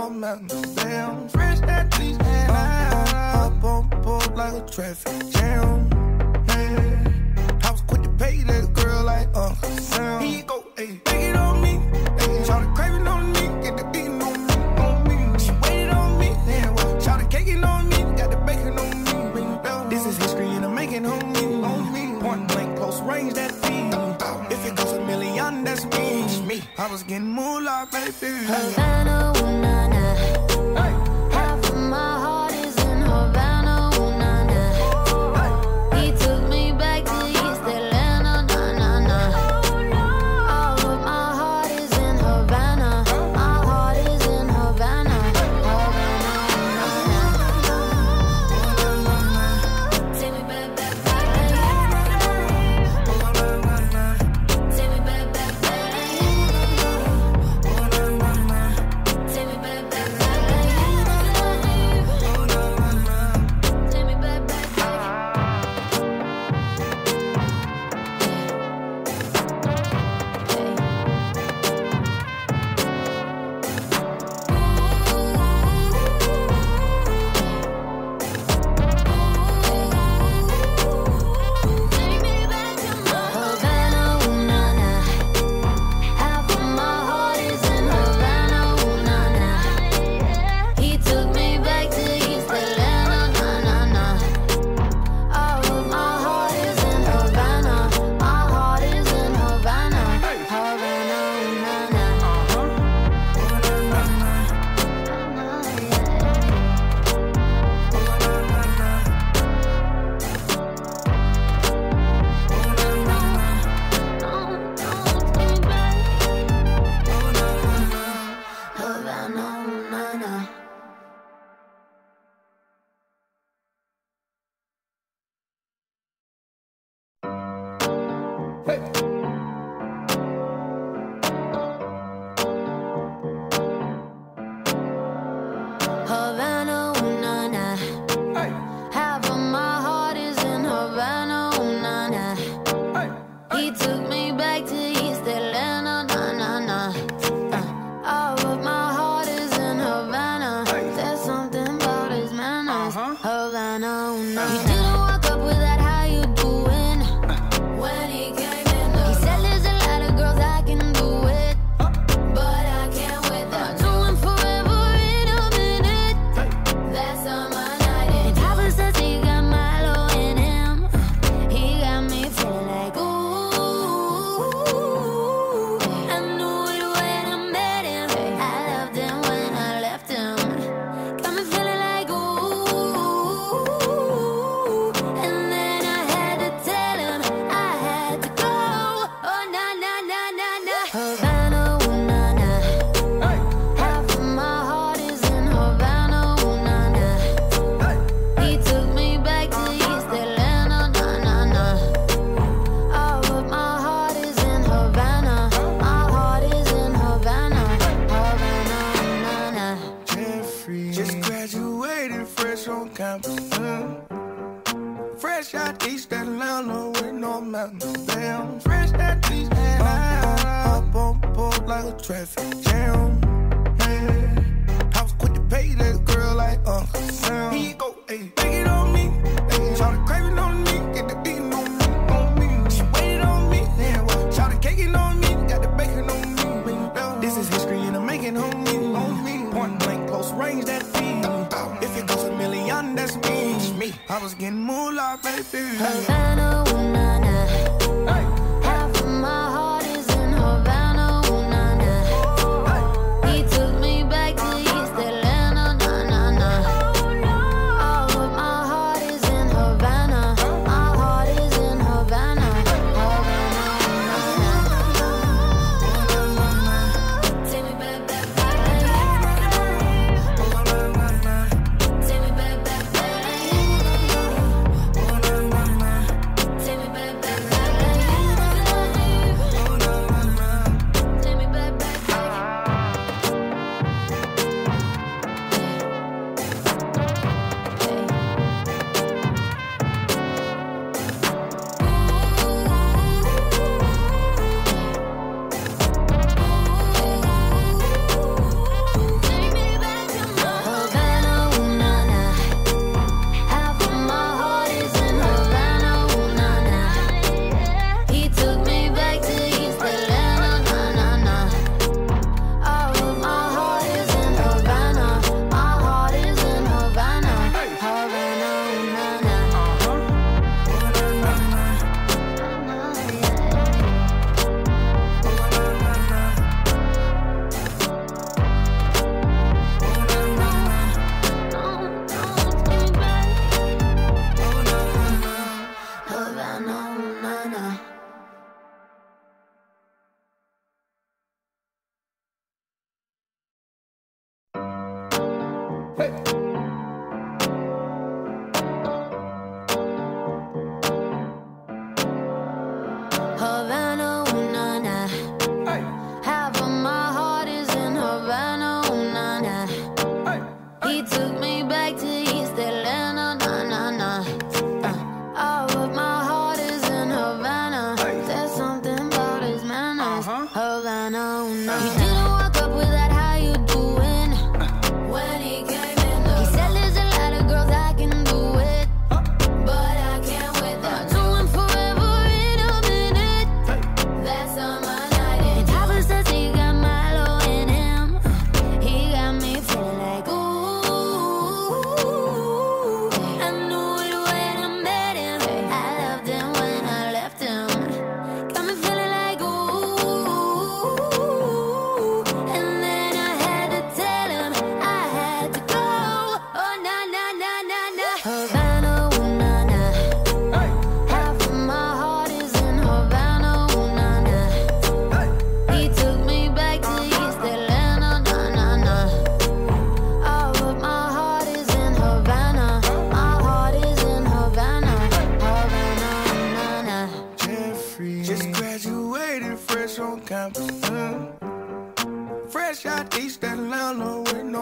no mountains. Damn, fresh that cheese, and I up on board like a traffic jam. Man, I was quick to pay that girl like Uncle Sam. Here you go, ayy, take it on me. Ayy, shout the craving on me, get the beating on me. She waited on me, yeah, well, shout the caking on me, got the bacon on me. This is history and I'm making on me. Point blank, close range, that feed. If it goes a million, that's me. I was getting moolah, baby. Havana, ooh, nah, nah. Hey. Half of my heart is in Havana, ooh, nah, nah. He took me back to East Atlanta, nah, nah, nah. All of my heart is in Havana. My heart is in Havana. Havana, ooh, nah, nah. Take me back, back, back. Take me back, back, back. Havana, ooh, nah, nah. Hey. Half of my heart is in Havana, ooh, nah, nah. Hey. He took me back to East Atlanta, nah, nah, nah. All of my heart is in Havana. Hey. There's something about his manners. Havana, ooh, nah, nah. He didn't walk up with that, how you doing? When he came in, he said there's a lot of girls I can do it, but I can't with them. Do him forever in a minute. That's on my night. And Papa says he got Milo in him. He got me feeling like ooh. I knew it when I met him. I loved him when I left him. Got me feeling like ooh. And then I had to tell him I had to go. Oh na na na na na. Havana, ooh, nah, nah. Half of my heart is in Havana, ooh, nah, nah. He took me back to East Atlanta, nah, nah, nah. All of my heart is in Havana. My heart is in Havana. Havana, nah, nah. Jeffrey, just graduated fresh on campus. Fresh out East Atlanta with no mountains. Damn, fresh that cheese, and I up on board like a traffic jam. Man, I was quick to pay that girl like Uncle Sam. Here you go, ayy, take it on me. Ayy, shout the craving on me, get the beating on me. She waited on me, yeah, well, shout the caking on me, got the bacon on me. This is history and I'm making on me. Point blank, close range, that feed. If it goes a million, that's me. I was getting moolah, baby. Havana, ooh, nah, nah. Half of my heart is in Havana, ooh, nah, nah. He took me back to East Atlanta, nah, nah, nah. All of my heart is in Havana. My heart is in Havana. Havana, nah, nah. Take me back, back, back. Take me back, back, back. Take me back.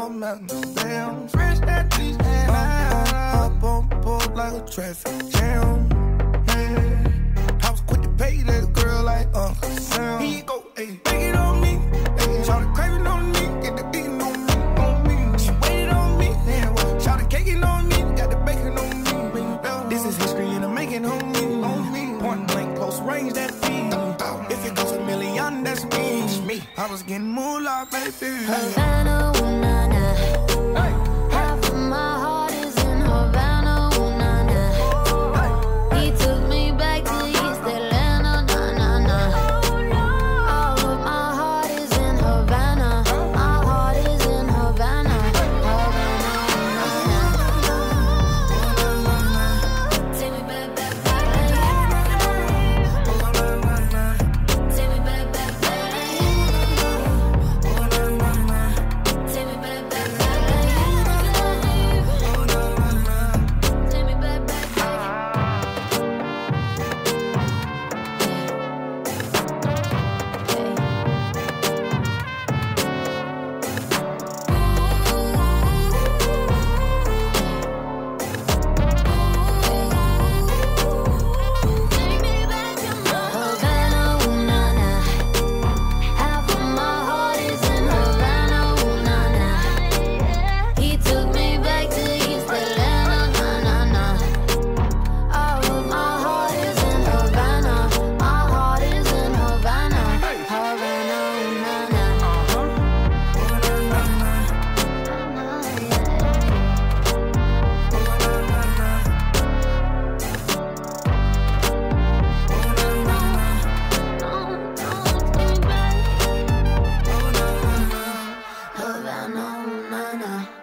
no mountain. Damn, fresh at least. Up on board like a traffic jam. Yeah. I was quick to pay that girl like Sam. Here you go, ayy, take it on me. Ayy, shout the craving on me, get the beating on me. She waited on me, damn. Shout the caking on me, got the bacon on me. This is history and I'm making on me. Point blank, close range, that feed. If it goes a million, that's me. I was getting moolah, baby. Havana, ooh, nah, nah. Half of my heart is in Havana, ooh, nah, nah. He took me back to East Atlanta, nah, nah, nah. All of my heart is in Havana. My heart is in Havana. Havana, ooh, nah, nah. Take me back, back, back. Take me back, back, back. Take me back, back, back. Take me back, back, back. Havana, ooh, nah, nah. Half of my heart is in Havana, ooh, nah, nah. He took me back to East Atlanta, nah, nah, nah. All of my heart is in Havana. My heart is in Havana. Havana, ooh, nah, nah. Havana, ooh, nah, nah.